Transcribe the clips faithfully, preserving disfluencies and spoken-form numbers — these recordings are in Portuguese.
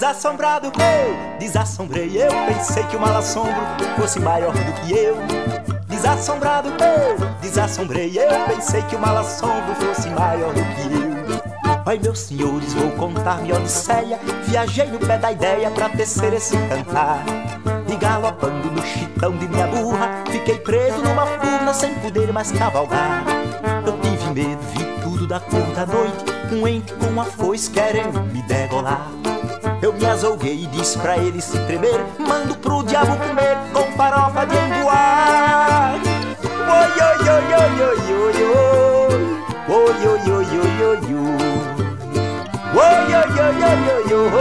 Desassombrado eu, desassombrei eu. Pensei que o mal assombro fosse maior do que eu. Desassombrado eu, desassombrei eu. Pensei que o mal assombro fosse maior do que eu. Ai, meus senhores, vou contar minha odisseia. Viajei no pé da ideia pra tecer esse cantar. E galopando no chitão de minha burra, fiquei preso numa furna sem poder mais cavalgar. Eu tive medo, vi tudo da cor da noite. Um ente com uma foice querendo me degolar. Eu me azouguei e disse pra ele se tremer: mando pro diabo comer com farofa de emboar. Oi, oi, oi, oi, oi, oi, oi. Oi, oi, oi, oi, oi, oi. Oi, oi, oi, oi, oi, oi.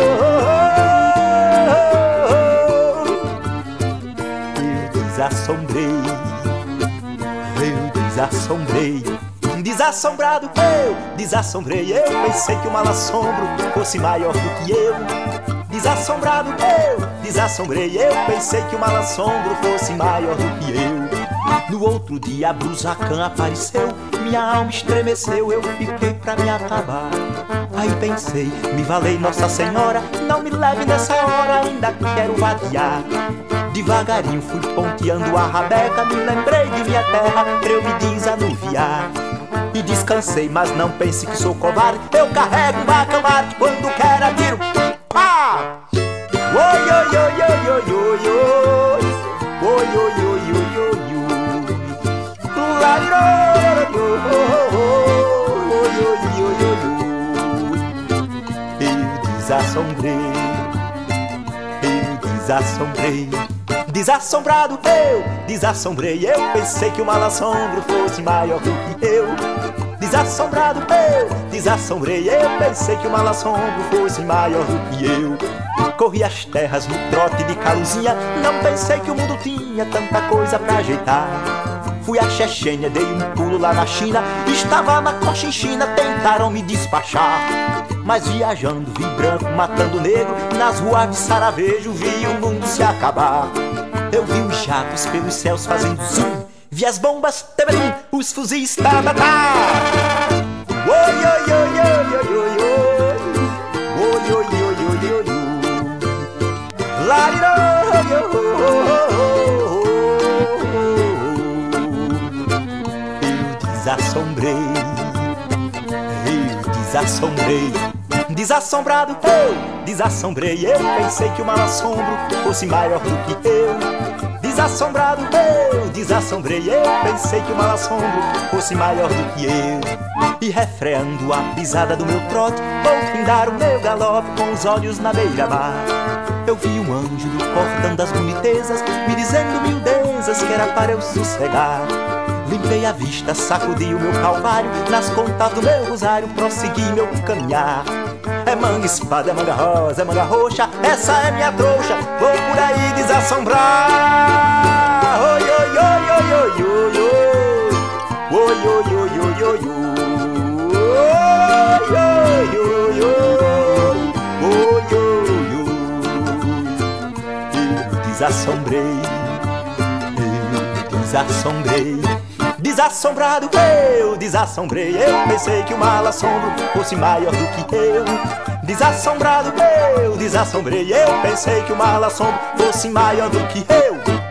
Eu desassombrei, eu desassombrei. Desassombrado eu, desassombrei eu. Pensei que o mal assombro fosse maior do que eu. Desassombrado eu, desassombrei eu. Pensei que o mal assombro fosse maior do que eu. No outro dia a Brusacã apareceu. Minha alma estremeceu, eu fiquei pra me acabar. Aí pensei, me valei Nossa Senhora, não me leve nessa hora, ainda quero vadiar. Devagarinho fui ponteando a rabeca, me lembrei de minha terra pra eu me desanuviar. E descansei, mas não pense que sou covarde. Eu carrego um bacamarte, quando quero atiro. Pá! Oi, oi, oi, oi, oi, oi, oi. Oi, oi, oi, oi, oi, oi. Oi, oi, oi, oi, oi. Eu desassombrei, eu desassombrei. Desassombrado eu, desassombrei eu. Pensei que o mal assombro fosse maior do que eu. Desassombrado eu, desassombrei eu. Pensei que o mal assombro fosse maior do que eu. Corri as terras no trote de caluzinha, não pensei que o mundo tinha tanta coisa pra ajeitar. Fui à Chechênia, dei um pulo lá na China. Estava na Cochinchina, tentaram me despachar. Mas viajando, vi branco matando negro. Nas ruas de Saravejo, vi o mundo se acabar. Eu vi os jatos pelos céus fazendo zoom. Vi as bombas, tebelim, os fuzis, tá, tá, tá. Oi, oi, oi, oi, oi, oi, oi. Oi, oi, oi, oi, oi, oi. Larirô, oi, oi, oi. Eu desassombrei, eu desassombrei. Desassombrado eu, desassombrei eu. Pensei que o mal assombro fosse maior do que eu. Desassombrado eu, desassombrei eu. Pensei que o mal assombro fosse maior do que eu. E refreando a pisada do meu trote, vou findar o meu galope com os olhos na beira-mar. Eu vi um anjo do cordão das bonitezas, me dizendo miudezas que era para eu sossegar. Limpei a vista, sacudi o meu calvário, nas contas do meu rosário prossegui meu caminhar. É manga espada, é manga rosa, é manga roxa, essa é minha trouxa, vou por aí desassombrar. Oi, oi, oi, oi, oi, oi, oi. Oi, oi, oi, oi, oi, oi. Oi, oi, oi, oi. Oi, oi, oi. Eu desassombrei, eu desassombrei. Desassombrado eu, desassombrei eu. Pensei que o mal assombro fosse maior do que eu. Desassombrado eu, desassombrei eu. Pensei que o mal assombro fosse maior do que eu.